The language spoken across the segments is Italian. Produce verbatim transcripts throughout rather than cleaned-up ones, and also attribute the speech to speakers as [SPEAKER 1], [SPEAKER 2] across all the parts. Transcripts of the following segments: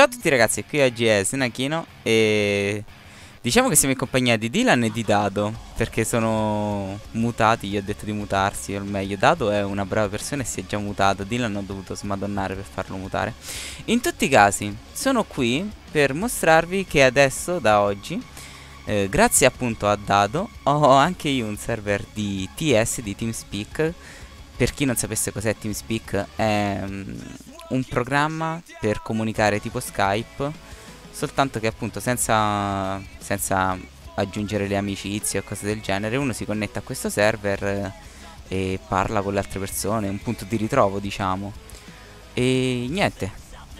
[SPEAKER 1] Ciao a tutti ragazzi, qui oggi è Snakino e diciamo che siamo in compagnia di Dylan e di Dado, perché sono mutati, gli ho detto di mutarsi, o meglio Dado è una brava persona e si è già mutato, Dylan ho dovuto smadonnare per farlo mutare. In tutti i casi sono qui per mostrarvi che adesso, da oggi, eh, grazie appunto a Dado, ho anche io un server di T S, di TeamSpeak. Per chi non sapesse cos'è TeamSpeak, è um, un programma per comunicare tipo Skype, soltanto che appunto senza, senza aggiungere le amicizie o cose del genere, uno si connette a questo server eh, e parla con le altre persone, è un punto di ritrovo diciamo. E niente,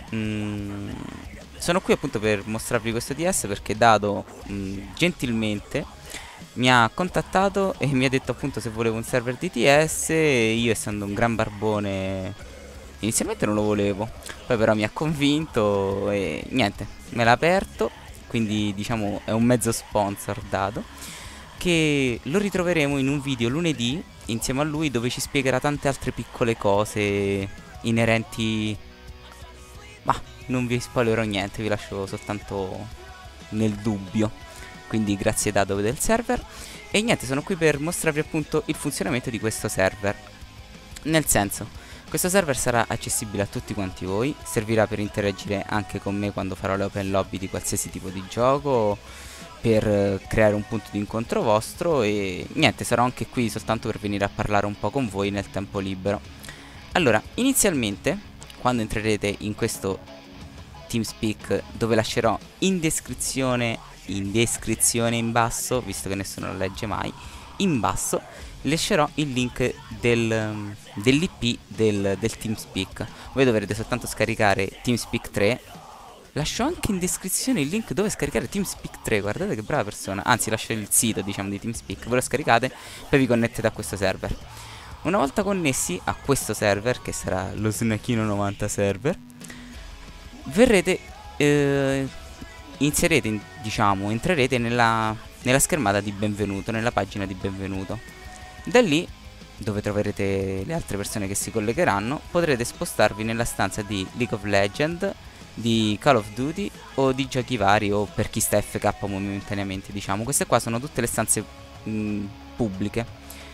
[SPEAKER 1] mm, sono qui appunto per mostrarvi questo D S perché Dado mm, gentilmente mi ha contattato e mi ha detto appunto se volevo un server D T S. E io, essendo un gran barbone, inizialmente non lo volevo, poi però mi ha convinto e niente, me l'ha aperto. Quindi diciamo è un mezzo sponsor Dado, che lo ritroveremo in un video lunedì insieme a lui, dove ci spiegherà tante altre piccole cose inerenti. Ma non vi spoilerò niente, vi lascio soltanto nel dubbio. Quindi grazie Dado del server. E niente, sono qui per mostrarvi appunto il funzionamento di questo server. Nel senso, questo server sarà accessibile a tutti quanti voi, servirà per interagire anche con me quando farò le open lobby di qualsiasi tipo di gioco, per eh, creare un punto di incontro vostro. E niente, sarò anche qui soltanto per venire a parlare un po' con voi nel tempo libero. Allora, inizialmente, quando entrerete in questo TeamSpeak, dove lascerò in descrizione in descrizione in basso, visto che nessuno lo legge mai, in basso lascerò il link del, dell'I P del, del TeamSpeak. Voi dovrete soltanto scaricare TeamSpeak tre. Lascio anche in descrizione il link dove scaricare TeamSpeak tre, guardate che brava persona. Anzi, lascio il sito diciamo di TeamSpeak, voi lo scaricate, poi vi connettete a questo server. Una volta connessi a questo server, che sarà lo Snakino novanta server, verrete eh, inserite, in, diciamo, entrerete nella, nella schermata di benvenuto, nella pagina di benvenuto. Da lì, dove troverete le altre persone che si collegheranno, potrete spostarvi nella stanza di League of Legends, di Call of Duty o di giochi vari, o per chi sta F K momentaneamente, diciamo. Queste qua sono tutte le stanze mh, pubbliche.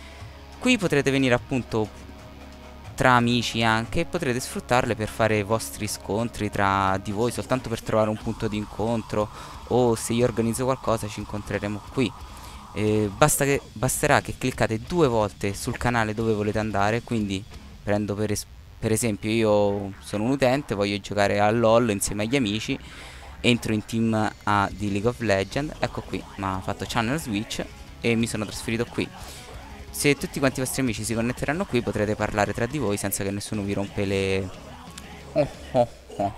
[SPEAKER 1] Qui potrete venire appunto tra amici anche, potrete sfruttarle per fare i vostri scontri tra di voi, soltanto per trovare un punto di incontro, o se io organizzo qualcosa ci incontreremo qui. Eh, basta che, basterà che cliccate due volte sul canale dove volete andare. Quindi prendo per, es per esempio, io sono un utente, voglio giocare a LOL insieme agli amici, entro in team A di League of Legends, ecco qui, mi ha fatto channel switch e mi sono trasferito qui. Se tutti quanti i vostri amici si connetteranno qui, potrete parlare tra di voi senza che nessuno vi rompe le... Oh, oh, oh.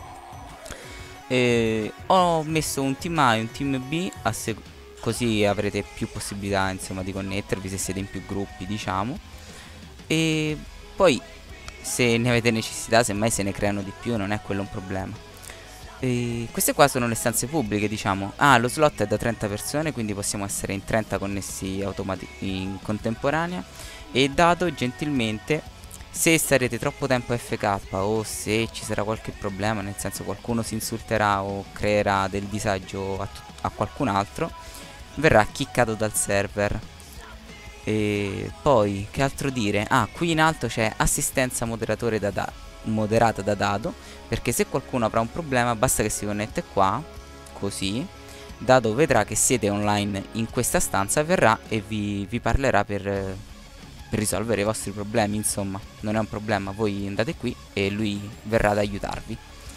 [SPEAKER 1] E ho messo un team A e un team B, così avrete più possibilità insomma di connettervi se siete in più gruppi, diciamo. E poi se ne avete necessità, semmai se ne creano di più, non è quello un problema. E queste qua sono le stanze pubbliche, diciamo. Ah, lo slot è da trenta persone, quindi possiamo essere in trenta connessi in contemporanea. E Dado gentilmente, se starete troppo tempo F K o se ci sarà qualche problema, nel senso qualcuno si insulterà o creerà del disagio a, a qualcun altro, verrà kickato dal server. E poi che altro dire? Ah, qui in alto c'è assistenza moderatore da da moderata da Dado, perché se qualcuno avrà un problema basta che si connette qua, così Dado vedrà che siete online in questa stanza, verrà e vi, vi parlerà per, per risolvere i vostri problemi. Insomma, non è un problema, voi andate qui e lui verrà ad aiutarvi.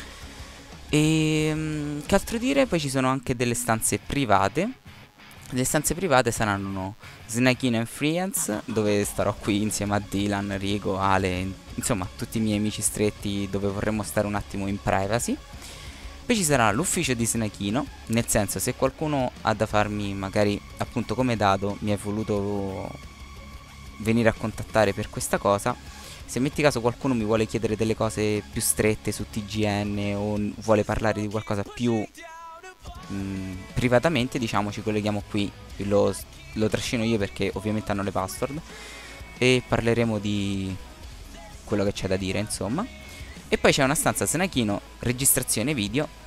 [SPEAKER 1] E um, che altro dire? Poi ci sono anche delle stanze private. Le stanze private saranno Snakino and Friends, dove starò qui insieme a Dylan, Rigo, Ale, insomma tutti i miei amici stretti, dove vorremmo stare un attimo in privacy. Poi ci sarà l'ufficio di Snakino, nel senso, se qualcuno ha da farmi, magari appunto come Dado mi è voluto venire a contattare per questa cosa, se metti caso qualcuno mi vuole chiedere delle cose più strette su T G N o vuole parlare di qualcosa più Mm, privatamente, diciamo, ci colleghiamo qui, lo, lo trascino io perché ovviamente hanno le password, e parleremo di quello che c'è da dire, insomma. E poi c'è una stanza Snakino registrazione video,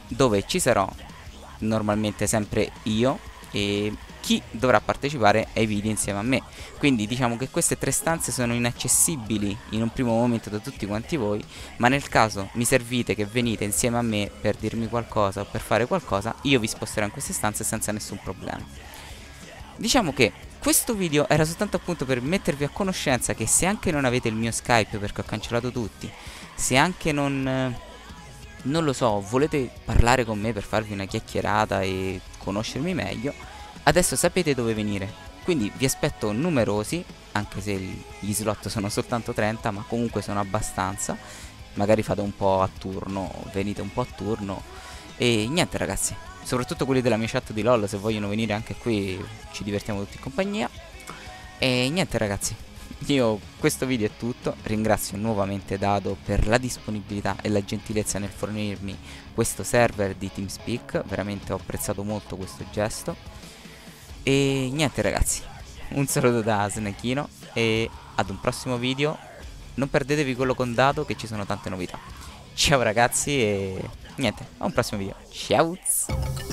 [SPEAKER 1] dove ci sarò normalmente sempre io e chi dovrà partecipare ai video insieme a me. Quindi diciamo che queste tre stanze sono inaccessibili in un primo momento da tutti quanti voi, ma nel caso mi servite che venite insieme a me per dirmi qualcosa o per fare qualcosa, io vi sposterò in queste stanze senza nessun problema. Diciamo che questo video era soltanto appunto per mettervi a conoscenza che se anche non avete il mio Skype, perché ho cancellato tutti, se anche non, eh, non lo so, volete parlare con me per farvi una chiacchierata e conoscermi meglio, adesso sapete dove venire. Quindi vi aspetto numerosi, anche se gli slot sono soltanto trenta, ma comunque sono abbastanza. Magari fate un po' a turno, venite un po' a turno. E niente ragazzi, soprattutto quelli della mia chat di LOL, se vogliono venire anche qui ci divertiamo tutti in compagnia. E niente ragazzi, io questo video è tutto. Ringrazio nuovamente Dado per la disponibilità e la gentilezza nel fornirmi questo server di TeamSpeak. Veramente ho apprezzato molto questo gesto. E niente ragazzi, un saluto da Snechino e ad un prossimo video. Non perdetevi quello con Dado, che ci sono tante novità. Ciao ragazzi e niente, a un prossimo video. Ciao.